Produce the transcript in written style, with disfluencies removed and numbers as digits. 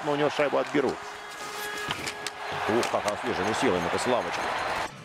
но у него шайбу отберут. Ух, как освежили силами-то Славочка.